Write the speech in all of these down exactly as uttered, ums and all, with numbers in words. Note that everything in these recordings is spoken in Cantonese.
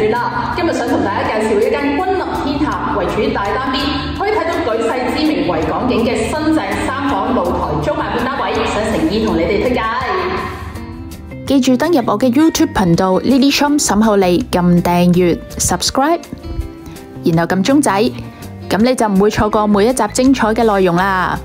遠啦。今日想同大家介紹一間君臨天下，位處大單邊，可以睇到舉世知名維港景嘅新淨三房露台租賣半單位，想誠意同你哋推介。 記住登入我嘅 YouTube 頻道 Lily Shum 沈浩利，撳訂閱 subscribe， 然後撳鐘仔，咁你就唔會錯過每一集精彩嘅內容啦。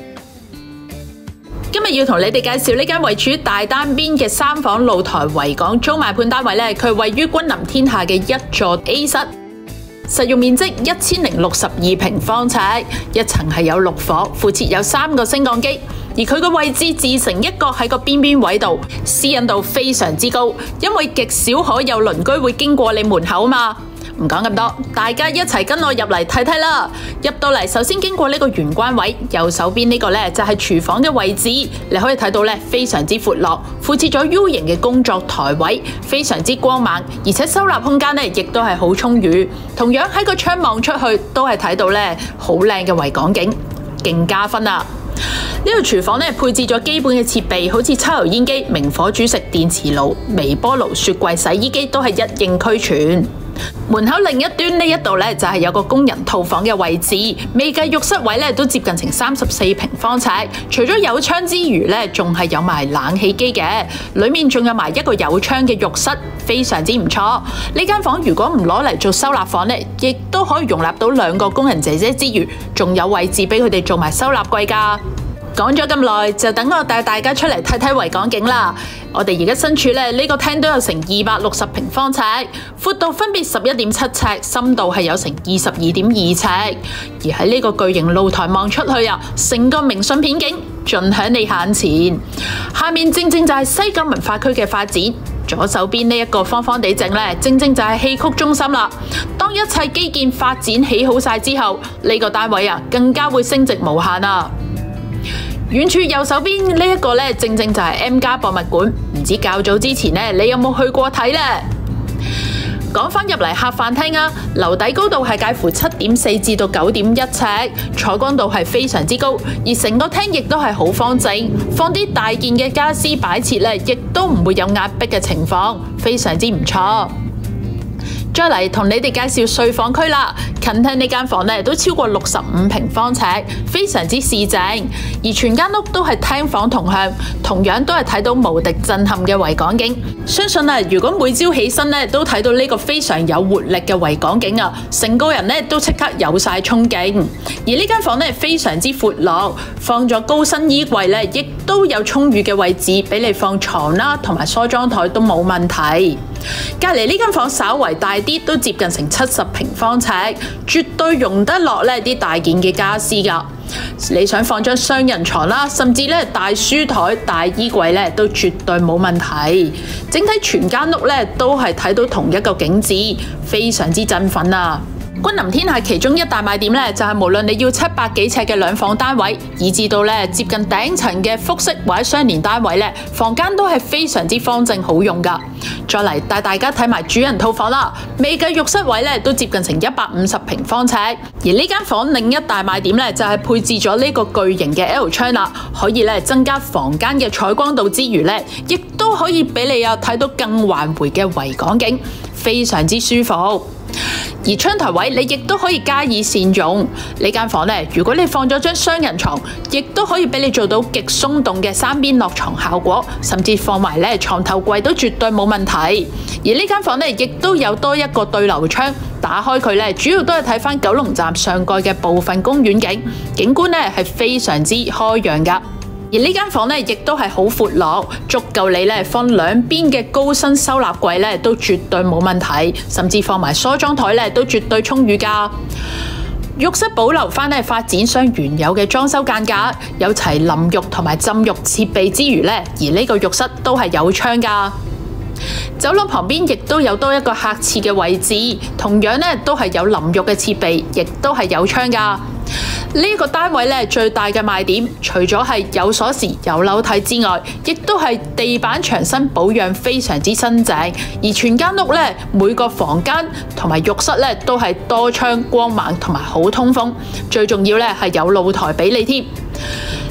今日要同你哋介紹呢間位處大單邊嘅三房露台維港租賣半單位咧，佢位於君臨天下嘅一座 A 室，實用面積一千零六十二平方尺，一層係有六房，附設有三個升降機，而佢個位置自成一角喺個邊邊位度，私隱度非常之高，因為極少可有鄰居會經過你門口嘛。唔講咁多，大家一齊跟我入嚟睇睇啦。入到嚟，首先經過呢個玄關位，右手邊呢個呢就係廚房嘅位置，你可以睇到呢非常之闊落，附設咗 U 型嘅工作台位，非常之光猛，而且收納空間呢亦都係好充裕。同樣喺個窗望出去，都係睇到呢好靚嘅維港景，勁加分啊！呢個廚房呢配置咗基本嘅設備，好似抽油煙機、明火煮食、電磁爐、微波爐、雪櫃、洗衣機都係一應俱全。門口另一端呢一度呢，就係有個工人套房嘅位置，未計浴室位呢都接近成三十四平方尺。除咗有窗之餘呢，仲係有埋冷氣機嘅，裏面仲有埋一個有窗嘅浴室，非常之唔錯。呢間房如果唔攞嚟做收納房呢，亦都可以容納到兩個工人姐姐之餘，仲有位置俾佢哋做埋收納櫃噶。講咗咁耐，就等我帶大家出嚟睇睇維港景啦。我哋而家身處咧呢個廳都有成二百六十平方尺，闊度分別十一點七尺，深度係有成二十二點二尺。而喺呢個巨型露台望出去啊，成個明信片景盡喺你眼前。下面正正就係西九文化區嘅發展，左手邊呢一個方方地正咧，正正就係戲曲中心啦。當一切基建發展起好晒之後，呢、這個單位啊更加會升值無限啊！遠處右手邊呢一個呢，正正就係 M+ 博物館，唔知較早之前呢，你有冇去過睇呢？講返入嚟客飯廳啊，樓底高度係介乎七點四至到九點一尺，採光度係非常之高，而成個廳亦都係好方正，放啲大件嘅家私擺設呢，亦都唔會有壓迫嘅情況，非常之唔錯。再嚟同你哋介紹睡房區啦，近廳呢間房呢都超過六十五平方尺，非常之市正，而全間屋都係廳房同向，同樣都係睇到無敵震撼嘅維港景。相信啊，如果每朝起身呢都睇到呢個非常有活力嘅維港景啊，成個人呢都即刻有晒衝勁。而呢間房呢非常之闊落，放咗高身衣櫃呢，亦都有充裕嘅位置俾你放床啦，同埋梳妝台都冇問題。隔籬呢間房稍為大啲，都接近成七十平方尺，絕對容得落呢啲大件嘅家私噶。你想放張雙人床啦，甚至咧大書台、大衣櫃咧，都絕對冇問題。整體全間屋咧都係睇到同一個景緻，非常之振奮啊！君臨天下其中一大賣點咧，就係無論你要七百幾尺嘅兩房單位，以至到咧接近頂層嘅複式或者雙連單位咧，房間都係非常之方正好用噶。再嚟帶大家睇埋主人套房啦，未計浴室位咧都接近成一百五十平方尺。而呢間房另一大賣點咧，就係配置咗呢個巨型嘅 L 窗啦，可以咧增加房間嘅採光度之餘咧，亦都可以俾你有睇到更環迴嘅維港景，非常之舒服。而窗台位你亦都可以加以善用，呢間房呢，如果你放咗張雙人床，亦都可以俾你做到極鬆動嘅三邊落床效果，甚至放埋呢床頭櫃都絕對冇問題。而呢間房呢，亦都有多一個對流窗，打開佢呢，主要都係睇返九龍站上蓋嘅部分公園景，景觀呢係非常之開揚噶。而呢間房呢，亦都係好闊落，足夠你呢放兩邊嘅高身收納櫃呢，都絕對冇問題，甚至放埋梳妝台呢，都絕對充裕噶。浴室保留翻呢發展商原有嘅裝修間隔，有齊淋浴同埋浸浴設備之餘呢，而呢個浴室都係有窗噶。走廊旁邊亦都有多一個客廁嘅位置，同樣呢都係有淋浴嘅設備，亦都係有窗噶。呢、這個單位咧最大嘅賣點，除咗係有鎖匙、有樓梯之外，亦都係地板牆身保養非常之新淨，而全間屋咧每個房間同埋浴室咧都係多窗光猛同埋好通風，最重要咧係有露台俾你添。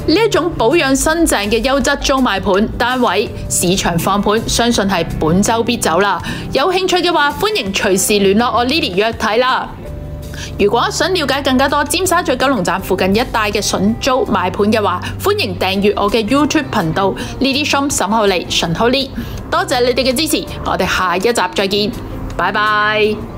呢一種保養新淨嘅優質租賣盤單位，市場放盤相信係本週必走啦。有興趣嘅話，歡迎隨時聯絡我 Lily 約睇啦。如果想了解更加多尖沙咀九龍站附近一帶嘅筍租賣盤嘅話，歡迎訂閱我嘅 YouTube 頻道 Lily Shom 沈浩利 Shen Ho Lee。多謝你哋嘅支持，我哋下一集再見，拜拜。